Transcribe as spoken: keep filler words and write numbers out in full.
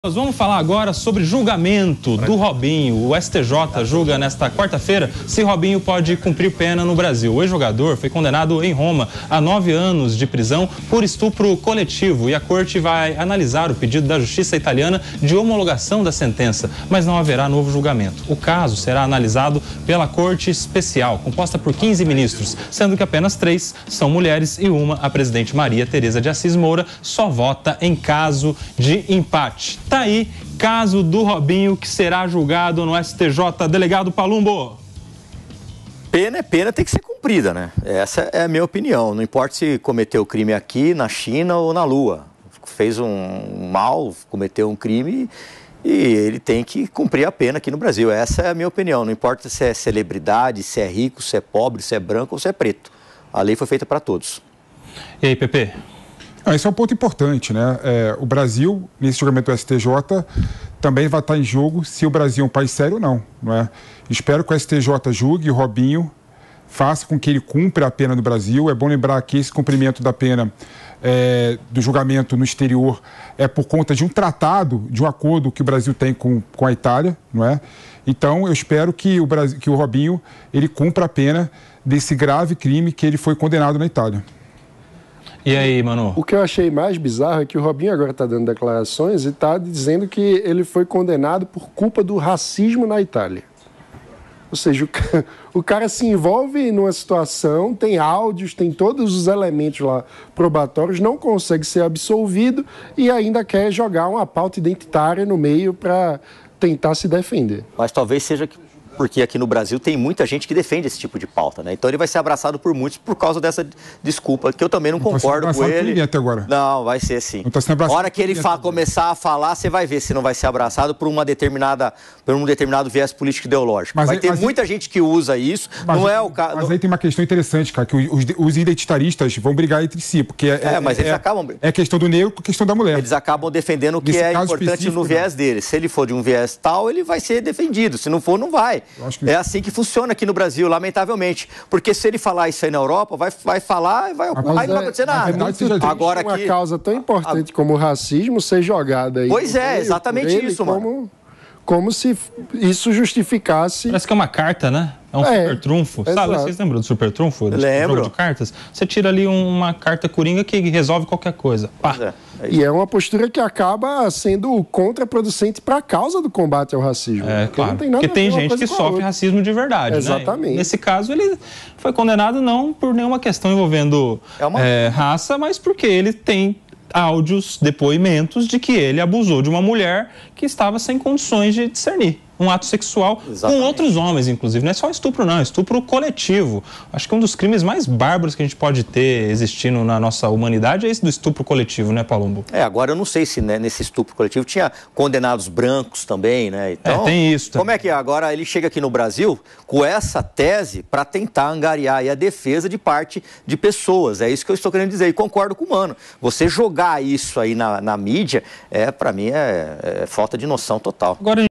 Nós vamos falar agora sobre julgamento do Robinho. O S T J julga nesta quarta-feira se Robinho pode cumprir pena no Brasil. O ex-jogador foi condenado em Roma a nove anos de prisão por estupro coletivo e a corte vai analisar o pedido da justiça italiana de homologação da sentença, mas não haverá novo julgamento. O caso será analisado pela corte especial, composta por quinze ministros, sendo que apenas três são mulheres e uma, a presidente Maria Tereza de Assis Moura, só vota em caso de empate. Tá aí, caso do Robinho que será julgado no S T J. Delegado Palumbo. Pena é pena, tem que ser cumprida, né? Essa é a minha opinião. Não importa se cometeu o crime aqui, na China ou na Lua. Fez um mal, cometeu um crime e ele tem que cumprir a pena aqui no Brasil. Essa é a minha opinião. Não importa se é celebridade, se é rico, se é pobre, se é branco ou se é preto. A lei foi feita para todos. E aí, Pepe? Ah, esse é um ponto importante, né? É, o Brasil, nesse julgamento do S T J, também vai estar em jogo se o Brasil é um país sério ou não, não é? Espero que o S T J julgue o Robinho, faça com que ele cumpra a pena no Brasil. É bom lembrar que esse cumprimento da pena é, do julgamento no exterior é por conta de um tratado, de um acordo que o Brasil tem com, com a Itália, não é? Então, eu espero que o, Brasil, que o Robinho ele cumpra a pena desse grave crime que ele foi condenado na Itália. E aí, Manu? O que eu achei mais bizarro é que o Robinho agora está dando declarações e está dizendo que ele foi condenado por culpa do racismo na Itália. Ou seja, o cara, o cara se envolve numa situação, tem áudios, tem todos os elementos lá probatórios, não consegue ser absolvido e ainda quer jogar uma pauta identitária no meio para tentar se defender. Mas talvez seja que... porque aqui no Brasil tem muita gente que defende esse tipo de pauta, né? Então ele vai ser abraçado por muitos por causa dessa desculpa, que eu também não, não concordo com ele. Até agora. Não, vai ser sim. Não tá sendo abraçado. A hora que ele fa começar a falar, você vai ver se não vai ser abraçado por uma determinada, por um determinado viés político ideológico. Mas vai aí, ter muita aí... gente que usa isso. Mas, não é o caso. Mas aí tem uma questão interessante, cara, que os, os identitaristas vão brigar entre si, porque é, é mas eles é, acabam. É questão do negro com questão da mulher. Eles acabam defendendo o que Nesse é importante no viés dele. Se ele for de um viés tal, ele vai ser defendido. Se não for, não vai. Que... É assim que funciona aqui no Brasil, lamentavelmente. Porque se ele falar isso aí na Europa, vai, vai falar e vai ocorrer, não vai acontecer nada. Não, agora uma aqui, causa tão importante a... como o racismo ser jogada aí. Pois é, exatamente isso, como, mano. Como se isso justificasse... Parece que é uma carta, né? É um é, super trunfo. Exato. Sabe, vocês lembram do super trunfo? Do Lembro. Jogo de cartas? Você tira ali uma carta coringa que resolve qualquer coisa. Pá. É. É e é uma postura que acaba sendo contraproducente para a causa do combate ao racismo. É, claro. Não tem nada Porque tem gente que sofre outra. racismo de verdade. Exatamente. Né? Nesse caso, ele foi condenado não por nenhuma questão envolvendo é uma... é, raça, mas porque ele tem áudios, depoimentos de que ele abusou de uma mulher que estava sem condições de discernir um ato sexual Exatamente. com outros homens, inclusive. Não é só estupro, não. É estupro coletivo. Acho que um dos crimes mais bárbaros que a gente pode ter existindo na nossa humanidade é esse do estupro coletivo, né, Palumbo? É, agora eu não sei se né, nesse estupro coletivo tinha condenados brancos também, né? Então, é, tem isso. Como é que é? Agora ele chega aqui no Brasil com essa tese para tentar angariar aí a defesa de parte de pessoas. É isso que eu estou querendo dizer. E concordo com o Mano. Você jogar isso aí na, na mídia, é, para mim, é, é falta de noção total. Agora,